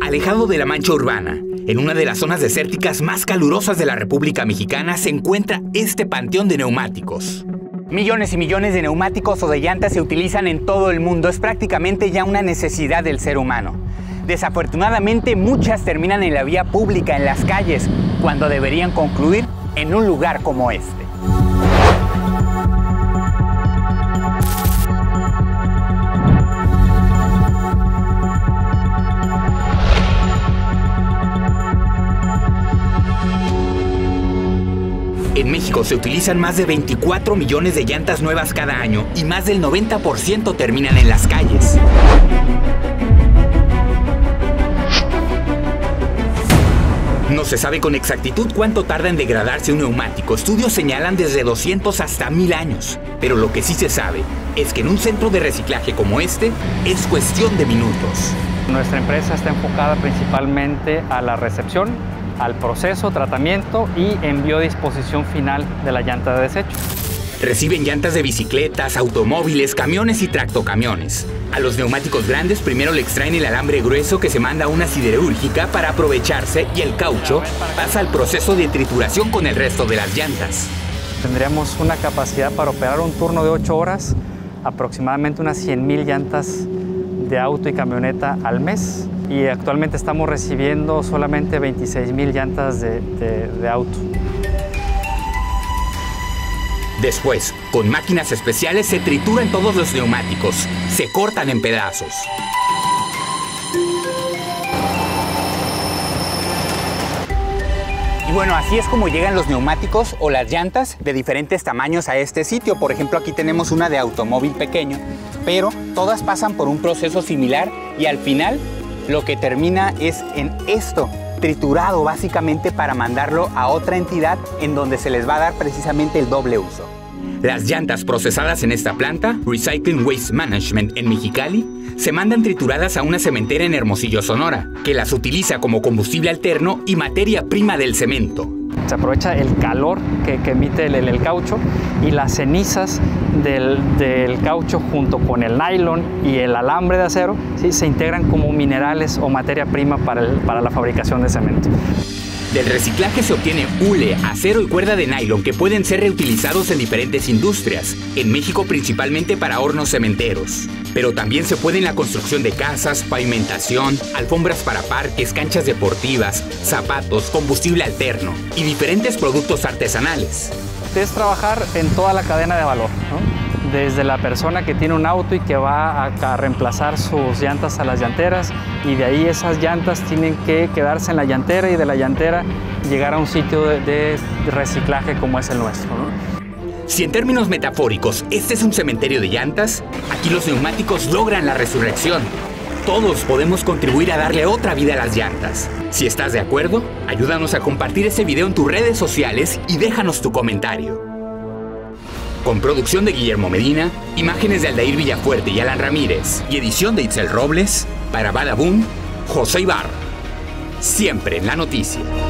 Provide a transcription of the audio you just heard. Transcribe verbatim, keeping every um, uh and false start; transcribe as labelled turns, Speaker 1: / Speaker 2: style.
Speaker 1: Alejado de la mancha urbana, en una de las zonas desérticas más calurosas de la República Mexicana, se encuentra este panteón de neumáticos. Millones y millones de neumáticos o de llantas se utilizan en todo el mundo. Es prácticamente ya una necesidad del ser humano. Desafortunadamente, muchas terminan en la vía pública, en las calles, cuando deberían concluir en un lugar como este. En México se utilizan más de veinticuatro millones de llantas nuevas cada año y más del noventa por ciento terminan en las calles. No se sabe con exactitud cuánto tarda en degradarse un neumático. Estudios señalan desde doscientos hasta mil años. Pero lo que sí se sabe es que en un centro de reciclaje como este es cuestión de minutos.
Speaker 2: Nuestra empresa está enfocada principalmente a la recepción, al proceso, tratamiento y envío a disposición final de la llanta de desecho.
Speaker 1: Reciben llantas de bicicletas, automóviles, camiones y tractocamiones. A los neumáticos grandes primero le extraen el alambre grueso que se manda a una siderúrgica para aprovecharse y el caucho pasa al proceso de trituración con el resto de las llantas.
Speaker 2: Tendríamos una capacidad para operar un turno de ocho horas, aproximadamente unas cien mil llantas de auto y camioneta al mes. Y actualmente estamos recibiendo solamente veintiséis mil llantas de, de, de auto.
Speaker 1: Después, con máquinas especiales se trituran todos los neumáticos, se cortan en pedazos. Y bueno, así es como llegan los neumáticos o las llantas de diferentes tamaños a este sitio. Por ejemplo, aquí tenemos una de automóvil pequeño, pero todas pasan por un proceso similar y al final lo que termina es en esto, triturado básicamente para mandarlo a otra entidad en donde se les va a dar precisamente el doble uso. Las llantas procesadas en esta planta, Recycling Waste Management en Mexicali, se mandan trituradas a una cementera en Hermosillo, Sonora, que las utiliza como combustible alterno y materia prima del cemento.
Speaker 2: Se aprovecha el calor que, que emite el, el, el caucho y las cenizas del, del caucho junto con el nylon y el alambre de acero, ¿sí?, se integran como minerales o materia prima para, el, para la fabricación de cemento.
Speaker 1: Del reciclaje se obtiene hule, acero y cuerda de nylon que pueden ser reutilizados en diferentes industrias, en México principalmente para hornos cementeros. Pero también se puede en la construcción de casas, pavimentación, alfombras para parques, canchas deportivas, zapatos, combustible alterno y diferentes productos artesanales.
Speaker 2: Es trabajar en toda la cadena de valor, ¿no? Desde la persona que tiene un auto y que va a, a reemplazar sus llantas a las llanteras, y de ahí esas llantas tienen que quedarse en la llantera y de la llantera llegar a un sitio de, de reciclaje como es el nuestro, ¿no?
Speaker 1: Si en términos metafóricos este es un cementerio de llantas, aquí los neumáticos logran la resurrección. Todos podemos contribuir a darle otra vida a las llantas. Si estás de acuerdo, ayúdanos a compartir este video en tus redes sociales y déjanos tu comentario. Con producción de Guillermo Medina, imágenes de Aldair Villafuerte y Alan Ramírez y edición de Itzel Robles, para Badaboom, José Ibarra. Siempre en la noticia.